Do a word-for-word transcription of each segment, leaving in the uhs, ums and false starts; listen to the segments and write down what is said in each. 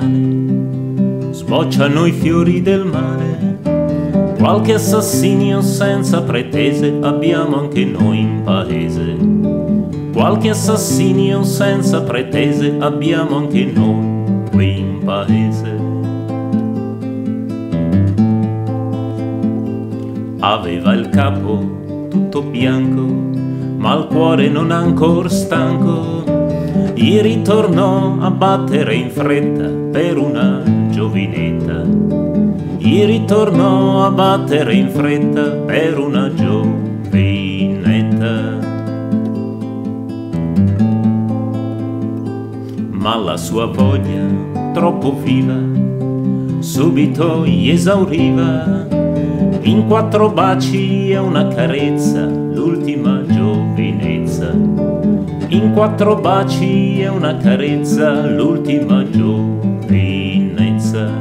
male, sbocciano i fiori del male. Qualche assassinio senza pretese abbiamo anche noi in paese. Qualche assassinio senza pretese abbiamo anche noi qui in paese. Aveva il capo tutto bianco, ma il cuore non ancor stanco. Gli ritornò a battere in fretta per una giovinetta. Gli ritornò a battere in fretta per una giovinetta. Ma la sua voglia, troppo viva, subito gli esauriva. In quattro baci e una carezza, l'ultima giovinezza. In quattro baci e una carezza, l'ultima giovinezza.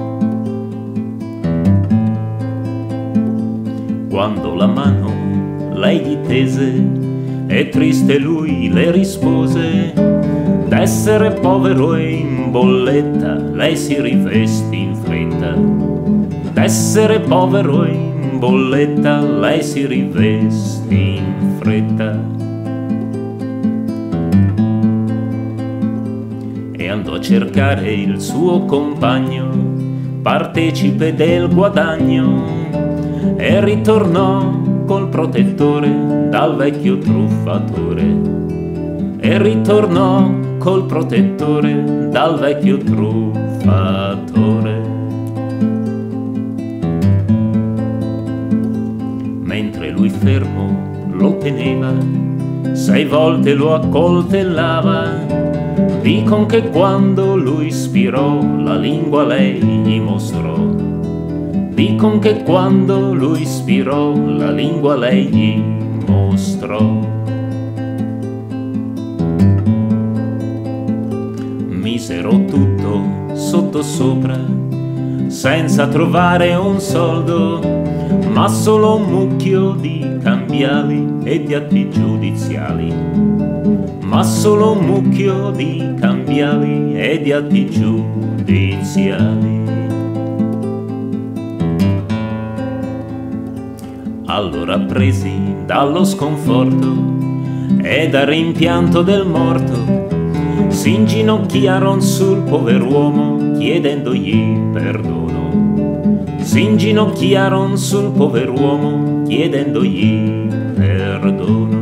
Quando la mano lei gli tese e triste lui le rispose, d'essere povero e in bolletta lei si rivestì in fretta. D'essere povero e in bolletta lei si rivestì in fretta. E andò a cercare il suo compagno, partecipe del guadagno, e ritornò col protettore dal vecchio truffatore. E ritornò col protettore dal vecchio truffatore. Mentre lui fermo lo teneva, sei volte lo accoltellava. Dicon che quando lui spirò la lingua lei gli mostrò. Dicon che quando lui spirò la lingua lei gli mostrò. Misero tutto sottosopra senza trovare un soldo, ma solo un mucchio di cambiali e di atti giudiziali. Ma solo un mucchio di cambiali e di atti giudiziali. Allora presi dallo sconforto e dal rimpianto del morto, si inginocchiaron sul pover'uomo chiedendogli perdono. Si inginocchiaron sul pover'uomo chiedendogli perdono.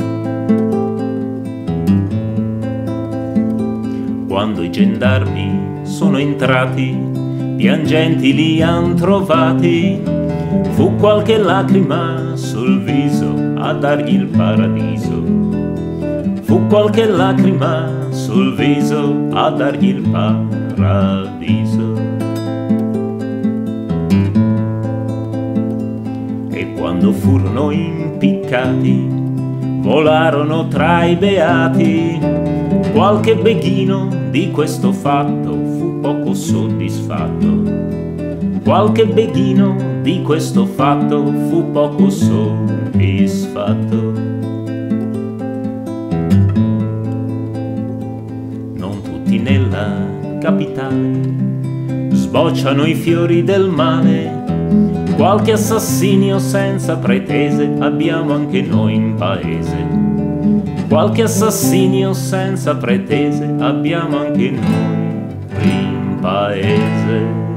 Quando i gendarmi sono entrati, piangenti li han trovati. Fu qualche lacrima sul viso a dargli il paradiso. Fu qualche lacrima sul viso a dargli il paradiso. E quando furono impiccati, volarono tra i beati. Qualche beghino di questo fatto fu poco soddisfatto. Qualche beghino di questo fatto fu poco soddisfatto. Non tutti nella capitale sbocciano i fiori del male. Qualche assassinio senza pretese abbiamo anche noi in paese. Qualche assassinio senza pretese abbiamo anche noi in paese.